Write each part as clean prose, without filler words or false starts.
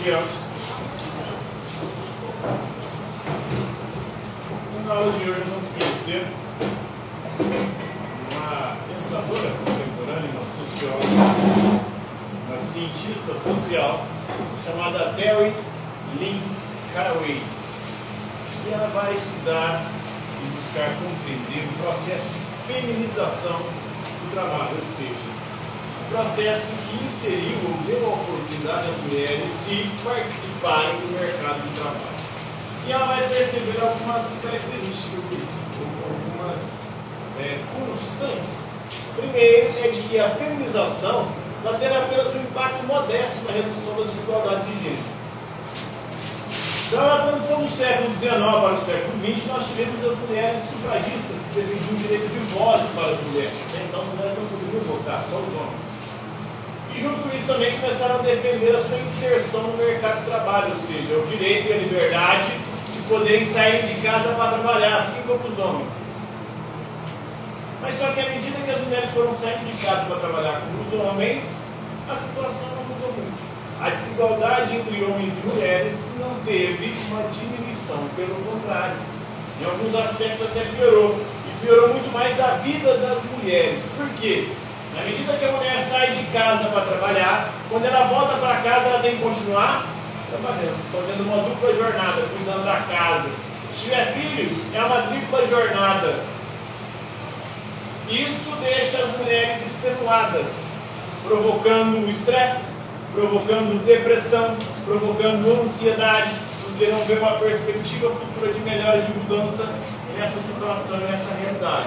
aqui, ó. Na aula de hoje vamos conhecer uma pensadora contemporânea, uma socióloga, uma cientista social chamada Terry Lynn Caraway. E ela vai estudar e buscar compreender o processo de feminização do trabalho, ou seja, o processo que inseriu ou deu a oportunidade às mulheres de participarem do mercado de trabalho. E ela vai perceber algumas características, algumas constantes. Primeiro é de que a feminização ela teve apenas um impacto modesto na redução das desigualdades de gênero. Então, na transição do século XIX para o século XX, nós tivemos as mulheres sufragistas que defendiam o direito de voto para as mulheres. Então, as mulheres não poderiam votar, só os homens. E junto com isso também começaram a defender a sua inserção no mercado de trabalho, ou seja, o direito e a liberdade de poderem sair de casa para trabalhar, assim como os homens. Mas só que à medida que as mulheres foram saindo de casa para trabalhar como os homens, a situação não mudou muito. A desigualdade entre homens e mulheres não teve uma diminuição, pelo contrário. Em alguns aspectos até piorou. E piorou muito mais a vida das mulheres. Por quê? Na medida que a mulher sai de casa para trabalhar, quando ela volta para casa, ela tem que continuar trabalhando, fazendo uma dupla jornada, cuidando da casa. Se tiver filhos, é uma tripla jornada. Isso deixa as mulheres extenuadas, provocando estresse, provocando depressão, provocando ansiedade, porque não vê uma perspectiva futura de melhora, de mudança nessa situação, nessa realidade.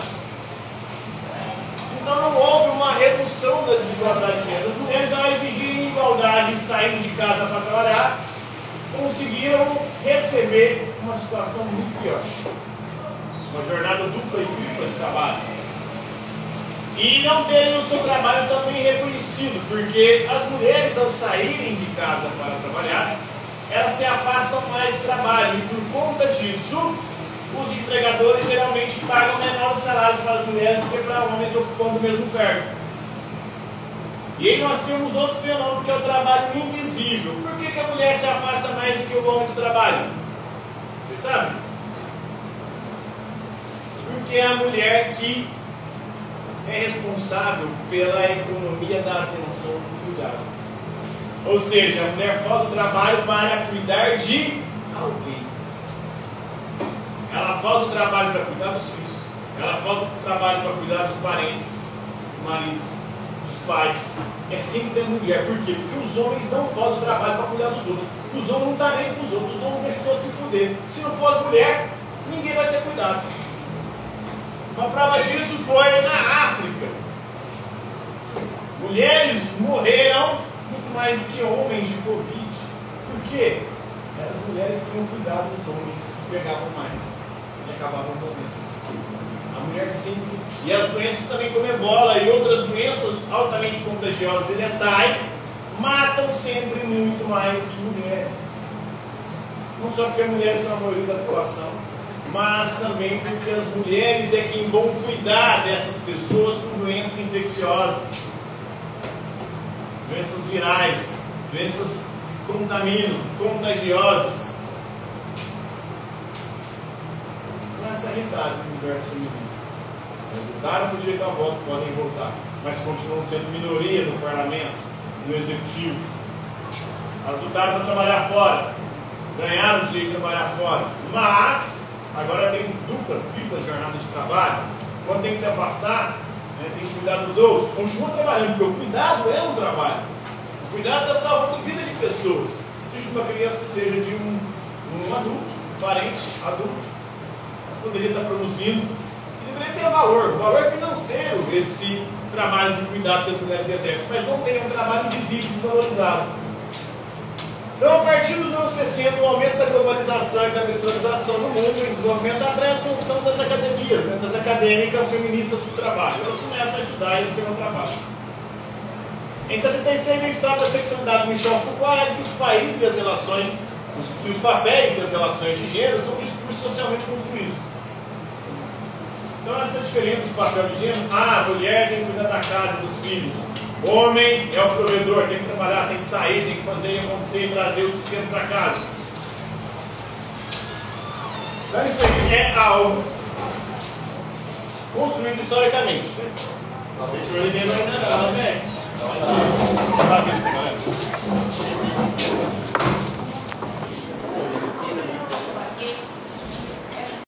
Então não houve uma redução das desigualdades de gênero. As mulheres, ao exigirem igualdade saindo de casa para trabalhar, conseguiram receber uma situação muito pior. Uma jornada dupla e tripla de trabalho. E não terem o seu trabalho também reconhecido, porque as mulheres, ao saírem de casa para trabalhar, elas se afastam mais do trabalho. E por conta disso, os empregadores geralmente pagam menores salários para as mulheres do que para homens ocupando o mesmo cargo. E aí nós temos outro fenômeno que é o trabalho invisível. Por que a mulher se afasta mais do que o homem do trabalho? Vocês sabem? Porque é a mulher que é responsável pela economia da atenção e do cuidado. Ou seja, a mulher volta do trabalho para cuidar de alguém. Ela volta do trabalho para cuidar dos filhos. Ela volta do trabalho para cuidar dos parentes, do marido, dos pais. É sempre a mulher. Por quê? Porque os homens não voltam do trabalho para cuidar dos outros. Os homens não estão nem com os outros. Os homens deixam todos se fuder. Se não fosse mulher, ninguém vai ter cuidado. Uma prova disso foi na África. Mulheres morreram muito mais do que homens de Covid. Por quê? Eram as mulheres que tinham cuidado dos homens, que pegavam mais e acabavam morrendo. A mulher sempre. E as doenças também, como ebola e outras doenças altamente contagiosas e letais, matam sempre muito mais mulheres. Não só porque as mulheres são a maioria da população, mas também porque as mulheres é quem vão cuidar dessas pessoas com doenças infecciosas, doenças virais, doenças contagiosas. Não é essa realidade do universo feminino. Elas lutaram por direito ao voto, podem votar, mas continuam sendo minoria no parlamento, no executivo. Elas lutaram para trabalhar fora, ganharam o direito de trabalhar fora, mas agora tem dupla, tripla jornada de trabalho. Quando tem que se afastar, tem que cuidar dos outros. Continua trabalhando, porque o cuidado é um trabalho. O cuidado está salvando vida de pessoas. Seja uma criança, seja de um adulto, um parente adulto, poderia estar produzindo. E deveria ter valor financeiro, esse trabalho de cuidado que as mulheres exercem, mas não tem um trabalho visível, desvalorizado. Então, a partir dos anos 60, o aumento da globalização e da industrialização no mundo e o desenvolvimento atrai a atenção das academias, das acadêmicas feministas do trabalho. Elas começam a estudar e ensinam o trabalho. Em 76, a história da sexualidade de Michel Foucault é que os países e as relações, os papéis e as relações de gênero são discursos socialmente construídos. Então, essa diferença de papel de gênero, a mulher tem que cuidar da casa e dos filhos. O homem é o provedor, tem que trabalhar, tem tem que sair, tem que fazer acontecer, trazer o sustento para casa. Então isso aí é algo construído historicamente. Talvez o primeiro ainda não, né?